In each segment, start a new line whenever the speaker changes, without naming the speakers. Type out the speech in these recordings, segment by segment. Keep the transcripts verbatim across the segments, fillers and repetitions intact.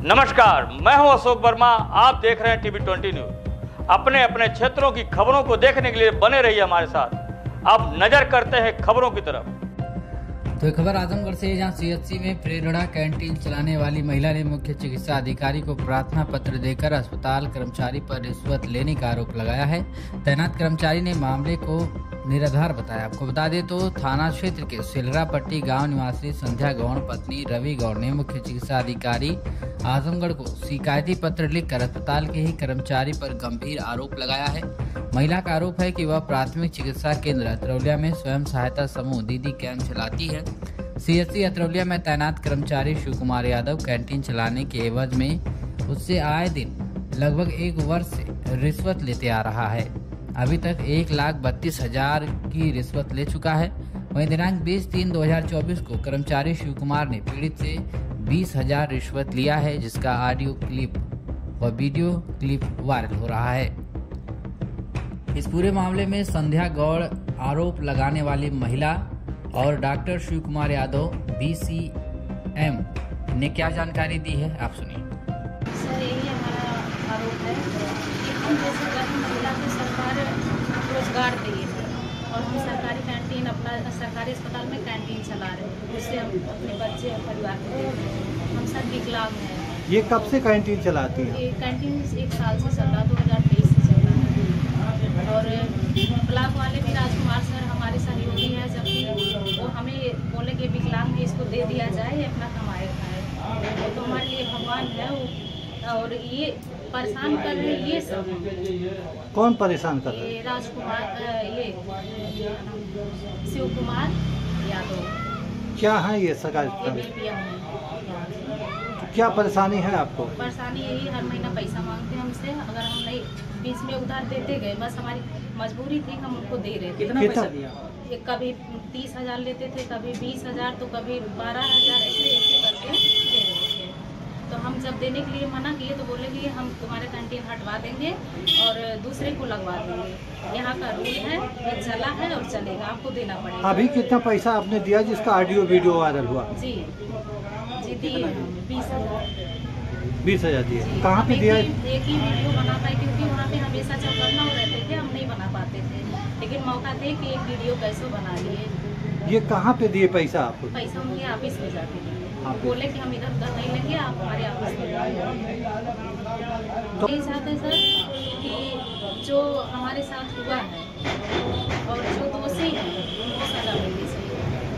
नमस्कार, मैं हूं अशोक वर्मा। आप देख रहे हैं टीवी ट्वेंटी न्यूज। अपने अपने क्षेत्रों की खबरों को देखने के लिए बने रहिए हमारे साथ। अब नजर करते हैं खबरों की तरफ।
तो एक खबर आजमगढ़ से, जहां सीएचसी में प्रेरणा कैंटीन चलाने वाली महिला ने मुख्य चिकित्सा अधिकारी को प्रार्थना पत्र देकर अस्पताल कर्मचारी पर रिश्वत लेने का आरोप लगाया है। तैनात कर्मचारी ने मामले को निराधार बताया। आपको बता दें तो थाना क्षेत्र के सिलरापट्टी गांव निवासी संध्या गौड़ पत्नी रवि गौड़ ने मुख्य चिकित्सा अधिकारी आजमगढ़ को शिकायती पत्र लिखकर अस्पताल के ही कर्मचारी पर गंभीर आरोप लगाया है। महिला का आरोप है कि वह प्राथमिक चिकित्सा केंद्र अतरौलिया में स्वयं सहायता समूह दीदी कैंप चलाती है। सीएचसी अतरौलिया में तैनात कर्मचारी शिव कुमार यादव कैंटीन चलाने के एवज में उससे आए दिन लगभग एक वर्ष से रिश्वत लेते आ रहा है। अभी तक एक लाख बत्तीस हजार की रिश्वत ले चुका है। वहीं दिनांक बीस तीन दो हजार चौबीस को कर्मचारी शिव कुमार ने पीड़ित से बीस हजार रिश्वत लिया है, जिसका ऑडियो क्लिप व वीडियो क्लिप वायरल हो रहा है। इस पूरे मामले में संध्या गौड़, आरोप लगाने वाली महिला और डॉक्टर शिव कुमार यादव बीसीएम ने क्या जानकारी दी है, आप सुनिए।
सर, यही हमारा आरोप है कि हम जैसे गर्भ महिला को सरकार रोजगार दी है और हम सरकारी कैंटीन, अपना सरकारी अस्पताल में कैंटीन चला रहे हैं, उससे हम अपने बच्चे और परिवार को देख रहे हैं। हम सब विकलांग हैं।
ये कब से कैंटीन चलाती है?
ये कैंटीन एक साल से चल रहा, दो हज़ार तेईस से चल रहा है। और ब्लॉक वाले भी राजकुमार सर हमारे सहयोगी हैं, जबकि वो हमें बोले कि विकलांग है, इसको दे दिया जाए, ये अपना कमाए खाए। तो हमारे लिए भगवान है वो, और ये परेशान कर रहे हैं। ये सब
कौन परेशान कर रहे हैं?
ये राजकुमार, ये शिव कुमार यादव।
क्या है ये सरकारी? क्या परेशानी है आपको?
परेशानी यही, हर महीना पैसा मांगते हैं हमसे। अगर हम नहीं बीच में उधार देते गए, बस हमारी मजबूरी थी, हम उनको दे रहे थे।
कितना पैसा दिया?
कभी तीस हजार लेते थे, कभी बीस हजार, तो कभी बारह हजार, ऐसे ऐसे करके दे रहे थे। तो हम जब देने के लिए मना किए तो बोले कि हम तुम्हारे कैंटीन हटवा देंगे और दूसरे को लगवा देंगे। यहाँ का रूल है, ये चला है और चलेगा, आपको देना पड़ेगा।
अभी कितना पैसा आपने दिया जिसका ऑडियो वीडियो वायरल हुआ?
जी जी दिए बीस हजार
बीस हजार दिए। कहाँ पे दिया?
एक ही वीडियो बना पाए, क्योंकि वहाँ पे हमेशा चौकन्ना रहते थे, हम नहीं बना पाते थे। लेकिन मौका दे कि एक वीडियो कैसे बना लिए।
ये कहाँ पे दिए पैसा आपको?
पैसा उनके ऑफिस में जाके दिए। बोले कि हम इधर उधर नहीं लेंगे, आप हमारे ऑफिस में जाइए। तो यही चाहते हैं सर कि जो हमारे साथ हुआ है और जो दोषी है उनको सजा मिलनी चाहिए।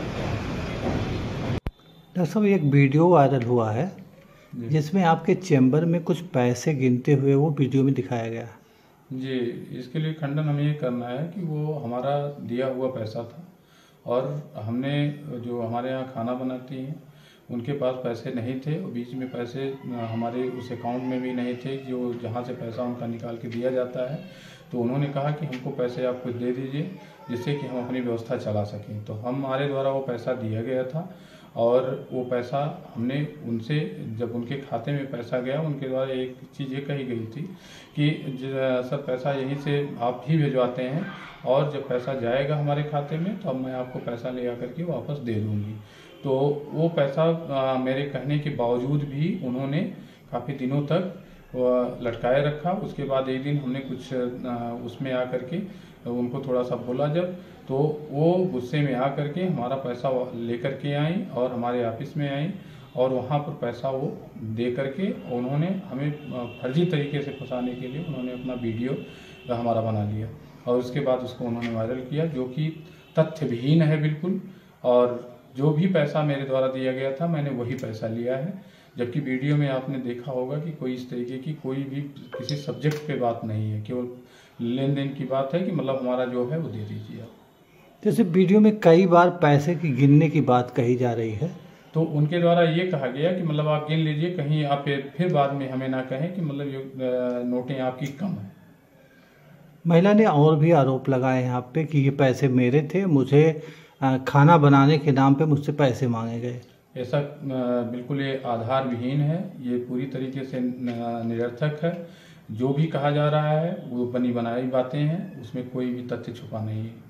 डॉक्टर साहब, एक वीडियो वायरल हुआ है जिसमें आपके चैम्बर में कुछ पैसे गिनते हुए वो वीडियो में दिखाया गया।
जी, इसके लिए खंडन हमें ये करना है कि वो हमारा दिया हुआ पैसा था और हमने जो हमारे यहाँ खाना बनाती हैं उनके पास पैसे नहीं थे और बीच में पैसे हमारे उस अकाउंट में भी नहीं थे जो जहाँ से पैसा उनका निकाल के दिया जाता है। तो उन्होंने कहा कि हमको पैसे आप कुछ दे दीजिए जिससे कि हम अपनी व्यवस्था चला सकें। तो हमारे द्वारा वो पैसा दिया गया था और वो पैसा हमने उनसे, जब उनके खाते में पैसा गया, उनके द्वारा एक चीज़ ये कही गई थी कि सर पैसा यहीं से आप ही भिजवाते हैं और जब पैसा जाएगा हमारे खाते में तो अब मैं आपको पैसा ले आकर के वापस दे दूँगी। तो वो पैसा आ, मेरे कहने के बावजूद भी उन्होंने काफ़ी दिनों तक लटकाए रखा। उसके बाद एक दिन हमने कुछ आ, उसमें आकर के उनको थोड़ा सा बोला जब, तो वो गुस्से में आकर के हमारा पैसा लेकर के आई और हमारे ऑफिस में आई और वहाँ पर पैसा वो दे करके उन्होंने हमें फर्जी तरीके से फंसाने के लिए उन्होंने अपना वीडियो हमारा बना लिया और उसके बाद उसको उन्होंने वायरल किया, जो कि तथ्यविहीन है बिल्कुल। और जो भी पैसा मेरे द्वारा दिया गया था मैंने वही पैसा लिया है, जबकि वीडियो में आपने देखा होगा कि कोई इस तरीके की कोई भी किसी सब्जेक्ट पे बात नहीं है, केवल लेन देन की बात है कि मतलब हमारा जो है वो दे दीजिए आप।
जैसे वीडियो में कई बार पैसे की गिनने की बात कही जा रही है,
तो उनके द्वारा ये कहा गया कि मतलब आप गिन लीजिए, कहीं आप फिर बाद में हमें ना कहें कि मतलब ये नोटें आपकी कम है।
महिला ने और भी आरोप लगाए यहाँ पे कि ये पैसे मेरे थे, मुझे खाना बनाने के नाम पे मुझसे पैसे मांगे गए।
ऐसा बिल्कुल ये आधार विहीन है, ये पूरी तरीके से निरर्थक है। जो भी कहा जा रहा है वो बनी बनाई बातें हैं, उसमें कोई भी तथ्य छुपा नहीं है।